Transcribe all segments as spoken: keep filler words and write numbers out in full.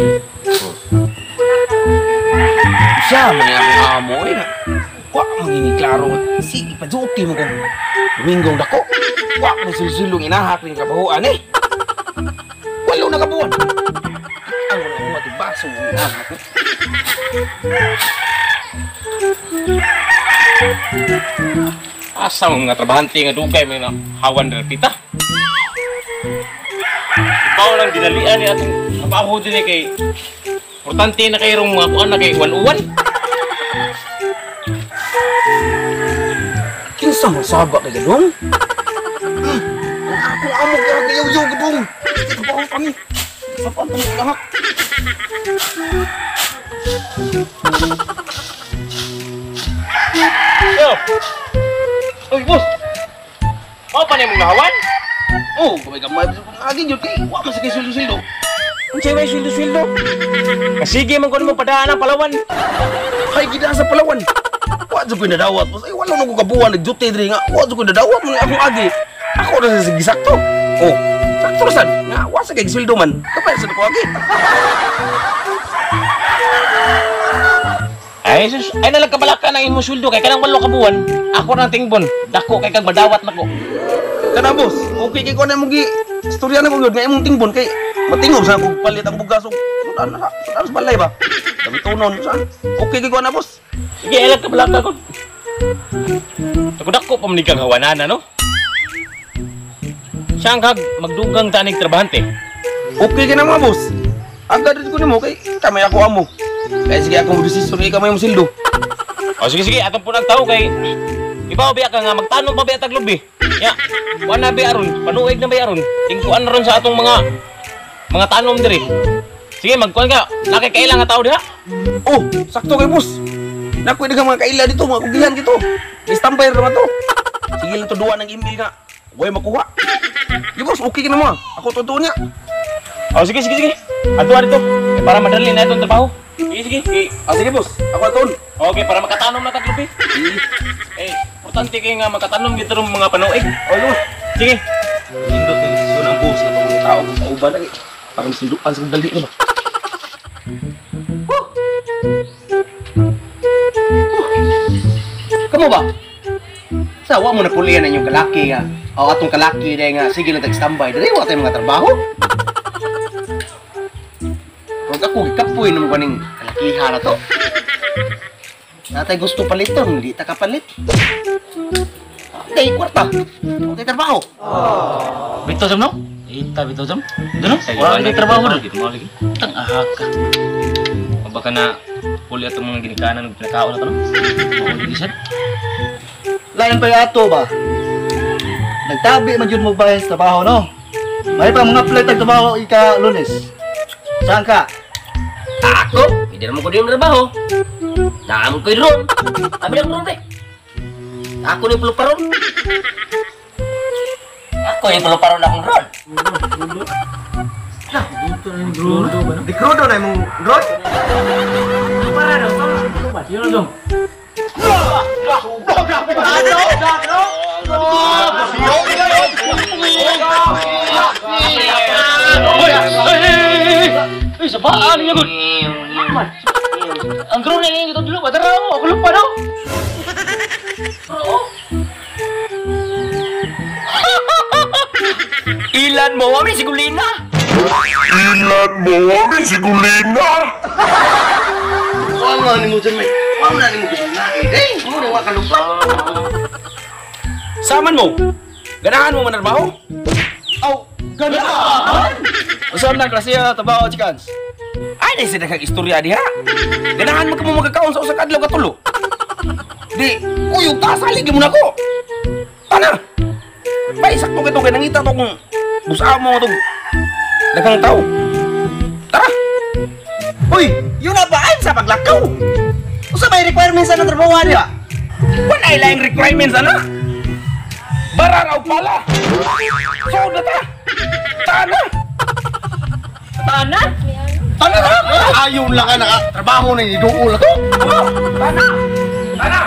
Siya man ang amo eh na. Wa magini klaro. Sige paduki mo kung Domingo dako. Wa mo silsilong inahak ning kabahuan eh. Walo na kabuan. Ang wala mo ati baso inahak. Asa mga trabahante nga dugay may na hawan na pita. Ikaw lang dinalian ni atong trabaho din eh kay importante na kayrong mga kuan na kay uwan-uwan. Kinsa mo saba kay gadong? Ako amo kaya gayaw-yaw gadong. Ito pa ako kami. Sa pantang inahak. Yo! Uy, boss! Mao pa na yung nahawan? Oh, kamay kamay agin yun kay wa man sa kay sildo-sildo. Unsay may sildo-sildo? Sige man kuno mo padaan ang Palawan. Hay gida sa Palawan. Wa jud ko nadawat. Ay wala na ko kabuan nagduty diri nga. Wa jud ko nadawat mo akong agi. Ako ra sa sige sakto. Oh, sakto ra sad. Nga wa sa kay sildo man. Kapay sa ko agi. Ay, sus, ay nalang kabalaka na imo suldo kay kanang walo ka buwan. Ako nang tingbon. Dako kay kag madawat nako. Kana boss, okay kay ko na mo gi istorya na mo gyud nga imong tingbon kay matingob sa kog palit ang bugas ug sudan na sudan sa balay ba. Kami tunon sa. Okay kay ko na boss. Sige, ilang kabalaka ko. Ako dako pa man kag hawanan no. Siyang kag magdugang tanig trabahante. Okay kay na mga boss. Agad ko nimo kay kamay ako amo. Kaya sige akong desisyon kay kamay mo sildo. O sige sige, atong punang tao kay ibaw biya ka nga magtanong pa biya tag lubi. Ya, wa na biya aron, panuig na biya aron. Tingkuan na ron sa atong mga mga tanom diri. Sige, magkuan ka. Nakikailang nga tao diha. Oh, sakto kay boss. Nakoy daghang mga kaila dito, mga kugihan dito. Istampay ra to. Sige lang to duwa ng email nga. Way makuha. Di boss, okay ka na mo. Ako totoo niya. O sige sige sige. Ato dito. Eh, para madali na itong trabaho. Sige sige. Okay. Ah, sige boss, ako aton. Okay, para makatanom na tag lubi. Eh, importante kay nga makatanom dito ron mga panuig. Oh, boss. Sige. Indot ng desisyon ng boss na mga tao sa uban lagi. Parang sindukan sa dali na ba? Kamu ba? Sawa mo na pulian ang inyong kalaki nga. O atong kalaki dahil nga, sige lang tag-standby. Dahil wala tayong mga trabaho. Huwag ako, ikapoy naman ko ng kalakiha na to. Natay gusto paliton, hindi ta kapalit. Okay, kwarta. Okay, trabaho. Bito jam no? Ita bito jam. Dono? Wala lagi trabaho na gitu, wala lagi. Tang ahak ka. Baka na puli atong mga ginikanan ng pinakaon na to no? Wala lagi sad. Lain pa yung ato ba? Nagtabi man yun mo ba sa trabaho, no? May pa mga plate ng trabaho ika lunes. Saan ka? Ako, hindi naman ko din trabaho. Naam ko'y ron. Kami lang ron, eh. Ako ni peluparon. Ako yung peluparon akong ron. Lah, dito na yung grudo ba? Di grudo na yung ron? Para daw, para. Yun dong. Eh, sabaan niya gud. Ang drone ini kita dulu, padahal mo ako lupa daw. Ilan mo kami si Gulina? Ilan mo kami si Gulina? Wala nga ni mo dyan, may. Wala ni mo gusto na. Eh, mo na wala ka lupa. Saman mo. Ganahan mo manarbaho? Oh, ganahan? Usap na klase ya trabaho chikans. Ay, na sila kag istorya diha. Ganahan mo ka mo magkakaon sa usa ka adlaw katulo. Di, uyog ta salig mo na ko. Tana. Bay sakto kito kay nangita to kung busa mo to. Daghang tao. Tara. Uy, yun na ba ay sa paglakaw? Usa may requirements sa trabaho diha? Wala ay laing requirements ana. Bararaw pala. So ta. Tana. Tana? Tana na! Ayaw lang ka nakatrabaho na iduol na to! Tana! Tana!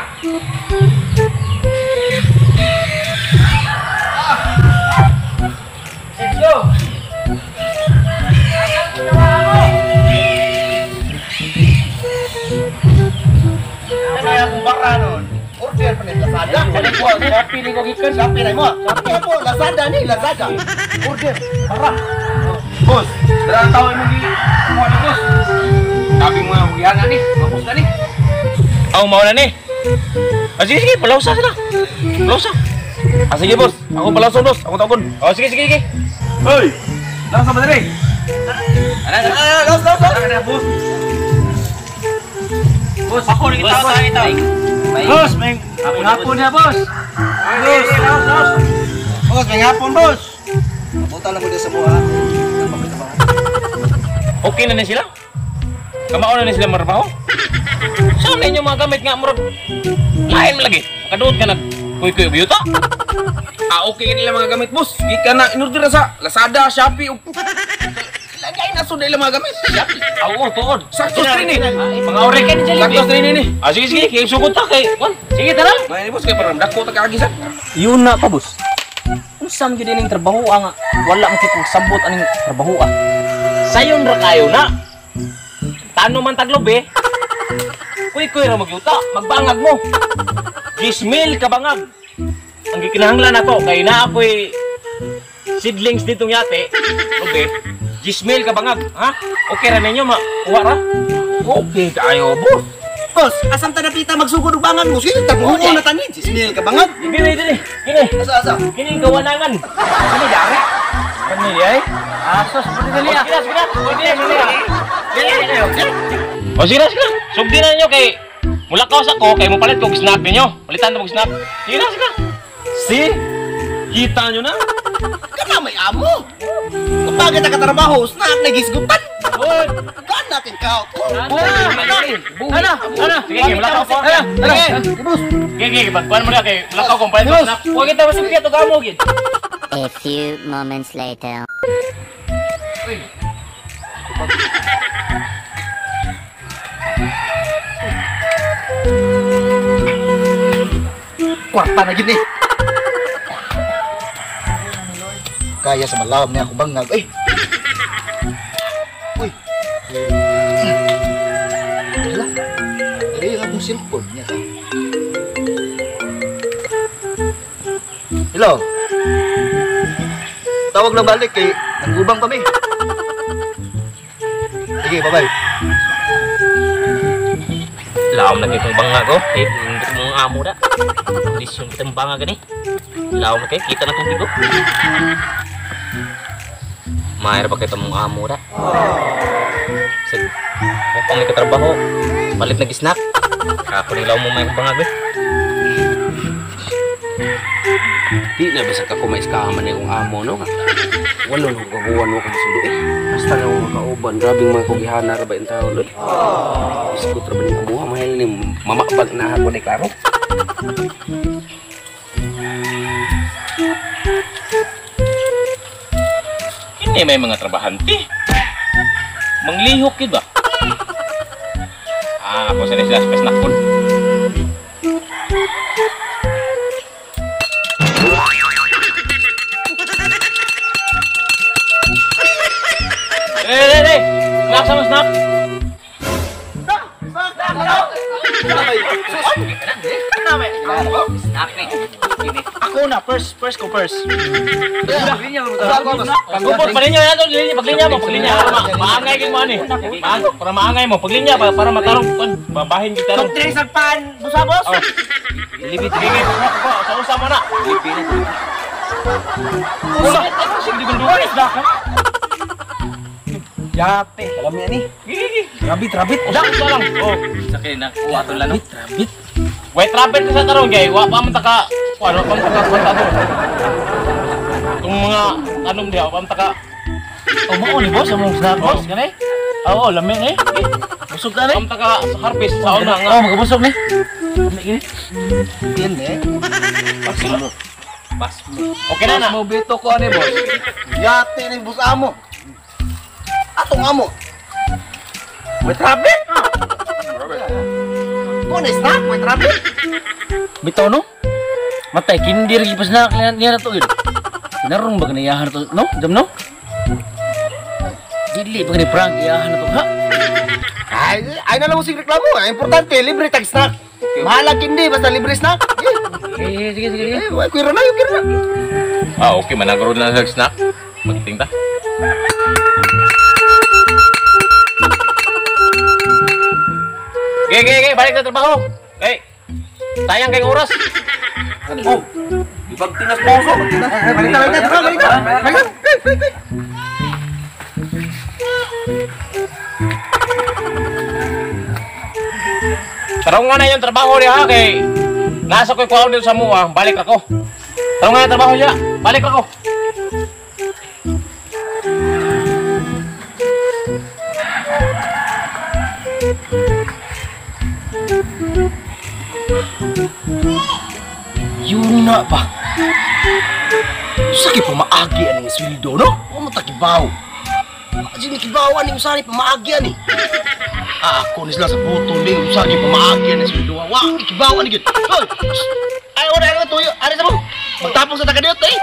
Sergio! Lazada. Wala ko, Shopee ni ko gikan. Shopee na mo. Shopee po, Lazada ni, Lazada. Order, para. Boss, dala tao mo gi. Mo ni boss. Sabi mo ang gihan ani, mapos na ni. Aw mao na ni. Ah, sige sige, palawsa sila. Palawsa. Ah sige boss, ako palawson boss, ako tagon. Oh, sige sige sige. Hoy, lang sa madre. Ana, ana, los, los, los. Ana, boss. Boss, ako ni kita tayo tayo. Boss, may hapon na boss. Boss, los, los. Boss, may hapon, boss. Punta lang mo din sa buha. Okay na ni sila. Kamao na ni sila marbaho. Saan ninyo mga gamit nga murag lain lagi. Makaduot ka na kuy-kuy biyuta. Ah, okay nila mga gamit boss. Gikan na inorder na sa Lazada, Shopee. ug- Lagay na so nila mga gamit. Shopee. Oo, tuod. Sakto stream ni. Mga orek ni dyan. Sakto stream ni. Ah, sige sige, kay sugod ta kay. Wan, sige tara. May boss kay parang dako ta kaagisan. Yun na pa, boss. Unsan gyud ning trabaho nga wala mo kitong sabot aning trabaho ah. Sayon ra kayo na. Tano man taglobe. Kuy-kuy ra magyuta, magbangag mo. Gismil ka bangag. Ang gikinahanglan nato kay naa ako'y seedlings ditong yate. Lobe. Gismil ka bangag, ha? Okay ra ninyo ma. Uwa ra. Okay kayo boss. Boss, asam ta napita magsugod og bangan mo. Sige, tabuho na tani. Sismil ka bangan. Ibili dili. Kini. Asa asa. Kini gawanangan. Kini dari. Kani ay. Asos pud dili. Sige, sige. Pwede sige. O sige, sige. Sugdi na ninyo kay mula ka sa ko kay mo palit kog snack ninyo. Palitan mo og snack. Sige na, sige. See? Kita nyo na? Kana may amo. Kapag kita katrabaho, snack na gisgutan. Oy. Kan natin ka. Ana, ana. Sige, sige, mula ka po. Ana, sige. Boss. Sige, sige, kuan mo na kay mula ka kong palit kog snack. Huwag kita masipya to kamo gid. A few moments later. Kwarta na gid ni. Kaya sa malawam niya ako bangag. Ay. Uy. Wala. Ay, yung akong cellphone niya. Hello. Tawag na balik kay nanggubang kami. Sige, bye-bye. Laom na kay kong bangga ko. Eh, hindi mo ang amo da. Kondisyon kitang bangga gani. Laom na kay, kita na tubig ko. Mahir pa kita mong amo da. Sa pang may katrabaho, palit na gisnak. Kako ni laom mo may bangga ko. Di na bisa ka kumais ka man yung amo no nga. Walo nung gaguan mo kung sundo eh. Basta na mga kauban, grabing mga kugihana ra ba yung taon eh. Iskut ra ba yung kumuha, mahal ni mamabag na ako ni klaro. Ini may mga trabahante. Manglihok yun ba? Ah, ako sa sila sa snack food. Eh, eh, eh! Snap sama snap! Ako na, first, first ko first. Pagkupot pa ninyo yan, linya, paglinya mo, paglinya. Para ma maangay kayo mo ani. Ma para maangay mo, paglinya, para, para matarong, babahin kita ron. Dre sagpan, busa boss. Oh. Ilibit sige, sa usa mo na. Ilibit. Usa, sige di bendua isda ka. Yate, alam niya ni. Gigi. Rabit, rabit. Usa usa lang. Oh, sakay na kuha to lang. Rabit. Wait, trapet ka sa tarong gay. Wa pa man taka, ano pa man taka kwanta to. Kung mga anom diha, pa man taka. O mo ni boss, among snack boss, ganay. Oo, lamin eh. Busog ka Pa ni. man taka sa harvest sa una nga. Oh, magabusog ni. Lami gini. Yan eh. Pasmo. Pasmo. Okay na na. Mo bito ko ani boss. Yate ni bus amo. Atong amo. May traffic. Mo na snack, may traffic. Bitaw no? Matay kindir gi pas na kalian niya na to gid. Kinarong ba kaniyahan to, no? Jam no? Dili pa kani prank iyahan na to, ha? Ay, ay na lang mo sig reklamo. Ang importante libre tag snack. Mahalag hindi basta libre snack. Eh. Eh, sige, sige, sige. Eh, wala ko na, yung kira na. Ah, okay, managro na sa snack. Magting ta. Gay, gay, gay, balik na trabaho. Gay, sayang kayong oras. Oh, ibagtinas mo ako. Balik na, balik na, balik na, balik na. Balik na. Tarong nga na yung trabaho niya ha, kay nasa ko'y kuhaw dito sa mua, balik ako. Tarong nga na yung trabaho niya, balik ako. Yun na pa. Sakit pa maagi ang sweldo, no? Huwag mo takibaw. Kasi nakibaw ang usari pa maagi ani. Ah, ako nisla sa buto ni usari pa maagi ang sweldo. Wah, nakibaw ani gid. Hoy! Ay, ora nga tuyo. Ari sa mo. Magtapos sa tagadiyot eh.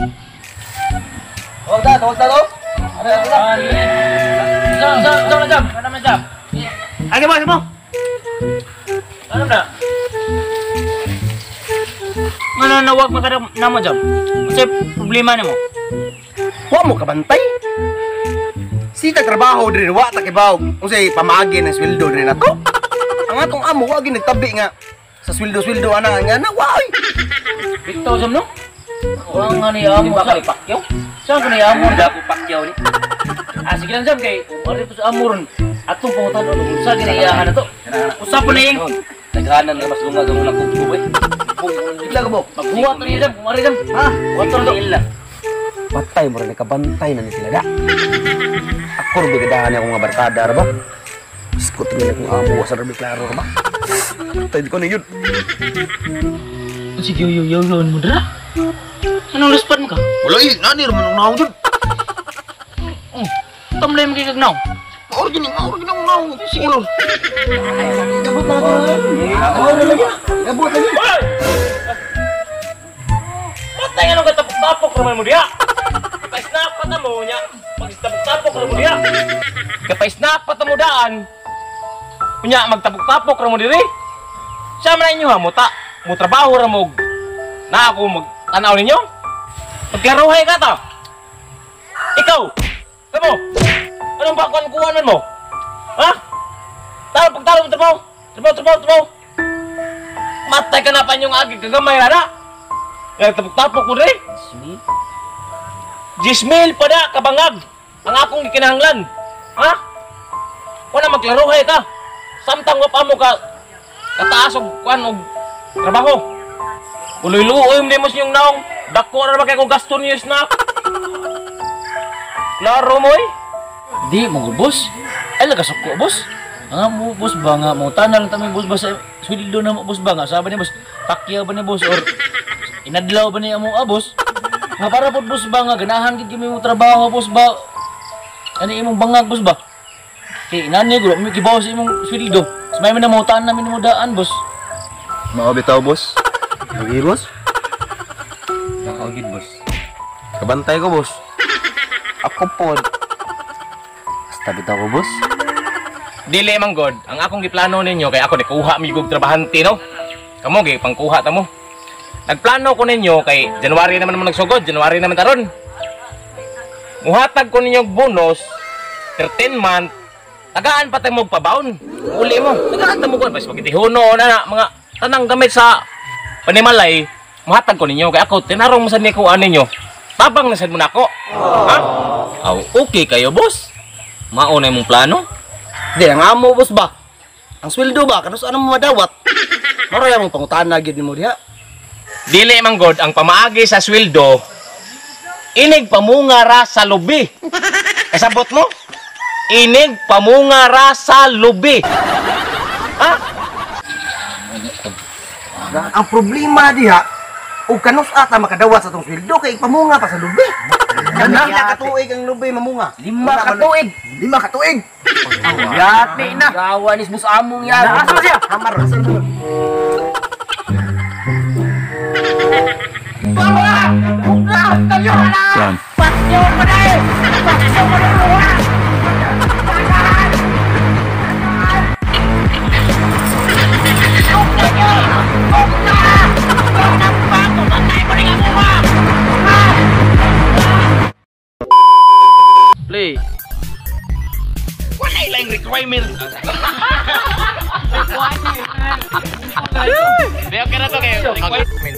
Huwag na, huwag na, huwag na. Jam, jam, jam na jam. Ano naman jam? Ano ba, ano mo? Ano na? Ano na wag magkada namo jam? Kasi problema nimo. Huwag mo kabantay. Sita trabaho din, wa takibaw. Kung sa'y pamaagi ng sweldo din na to. Ang atong amo, wag nagtabi nga sa sweldo-sweldo ana nga na, why? Bitaw jam no? Wala nga ni amo sa pakyaw. Saan ko ni amo na ako pakyaw ni? Ah, sige lang jam kay ari to sa amuron. Atong pangutan ano kung sa ginaiyahan na to. Usap na yung Naghanan nga mas lumag ang ulang kubo eh. Bigla ka mo. magbuhat na niya jam. Kung ari jam. Ha? Water to. Patay mo rin, nakabantay na ni sila da. Ako rin bigadahan niya akong mga barkada, ba? Iskot rin akong amo, sa rabi klaro, ba? Patay ko na yun. Sige, yo yo yo mo dra. Anong response ka? Wala eh, nani naman ang naong dyan. Oh, tamlay mo kay kagnaw. Maor gini, maor gini ang naong. Sige nun. Gabot na ako. Gabot na yun. Patay nga nung katapok-tapok naman mo diya. Kapay-snap pa na mo niya. Magtapok-tapok na mo diya. Kapay-snap pa na mo daan. Kunya, magtapok-tapok na mo diri. Siya man na inyo ha, muta. Mo trabaho na mo. Na ako mag-tanaw ninyo. Magklaruhay ka ta. Ikaw. Kamo. Anong bakuan-kuanan mo? Ha? Talo, pagtalo mo trabaho. Trabaho, trabaho, trabaho. Matay ka na pa yung agi kagamay na na. Kaya tapok-tapok mo rin. Jismil pa na, kabangag. Ang akong ikinahanglan. Ha? Wala maglaruhay ka. Samtang wapa mo ka kataas og kuan og trabaho. Uloy-luoy mo demos yung naong. Dako na naman kayo kung gasto niyo snack. Laro mo eh. Di mo boss. Ay laga suko boss. Nga mo boss ba nga mo tanan lang tami boss ba sa sweldo na mo boss ba nga sabi ni boss takya ba ni boss or inadlaw ba ni amo ah boss? Nga para po boss ba nga ganahan gid kami mo trabaho boss ba? Ani imong bangag boss ba? Kay inani ko mi gibaw sa imong sweldo. Sa may namutaan namin mo daan boss. Mao bitaw boss. Lagi, boss. Nakawagid boss. Kabantay ko, boss. Ako po. Basta bitaw ko, boss. Dili man god, ang akong giplano ninyo kay ako nikuha mi gug trabahante no. Kamo gi pangkuha ta mo. Nagplano ko ninyo kay January naman mo nagsugod, January naman taron. Muhatag ko ninyo og bonus thirteen month. Tagaan pa tayo magpabaon. Uli mo. Tagaan ta mo kon bas pagitihuno na, na mga tanang gamit sa panimalay. Muhatag ko ninyo kay ako tinarong mo sa niko ninyo. Tabang na sad mo nako. Ha? Aw, okay kayo, boss. Mao na imong plano? Di, ang amo, boss ba? Ang sweldo ba? Kano saan mo madawat? Maroy ang pangutana gid mo diha. Dili man god ang pamaagi sa sweldo. Inig pamunga ra sa lubi. Kasabot mo? Inig pamunga ra sa lubi. Ha? Ang problema diha, ug kanus ata makadawat sa tong sweldo kay pamunga pa sa lubi. Lima ka tuig ang lubi mamunga. Lima ka tuig. Lima ka tuig. Yati na. Gawa ni bus among yan. Asa siya? Hamar. Asa siya? Yan. Huwag na! requirements. Di okay na to kayo. Requirements.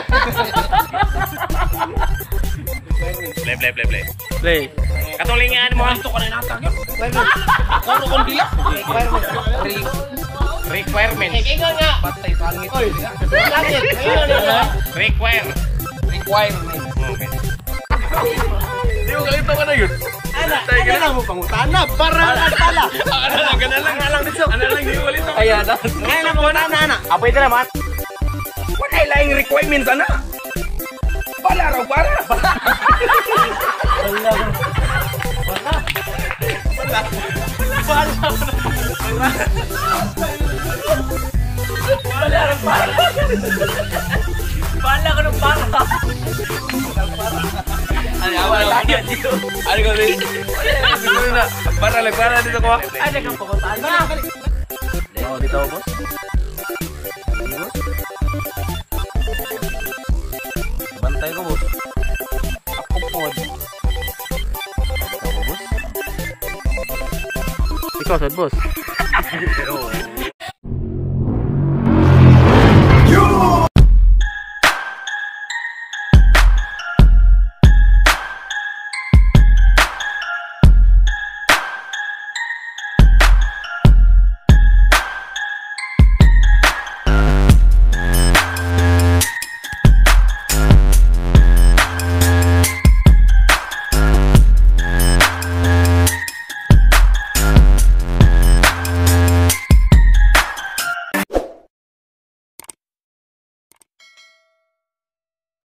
Play, play, play, play. Play. Katulingan mo. Ito ka na natag yun. Kuro kong dila. Requirements. Ingon nga. Patay pangit. Langit. Ingon nga. Require. Requirement. Okay. Di mo kalito ka na yun. Ana, ana lang mo pangutana, barangan pala. Ano lang, gana lang, ano lang dito. Ano lang, di mo kalito. Kaya na. Ngayon lang pangutana, ana. Apoy ka naman. Wala laing requirements, ana. Bala raw, para. Wala. Bala ko ng para. Ano, wala tayo dito. Ano ko, Ray? Siguro na, para lang, para dito ko. Ay, nagkapakutaan na. Oh, dito ako, boss. Bantay ko, boss. Ako pod. Ako, boss. Ikaw, sad boss. Oo,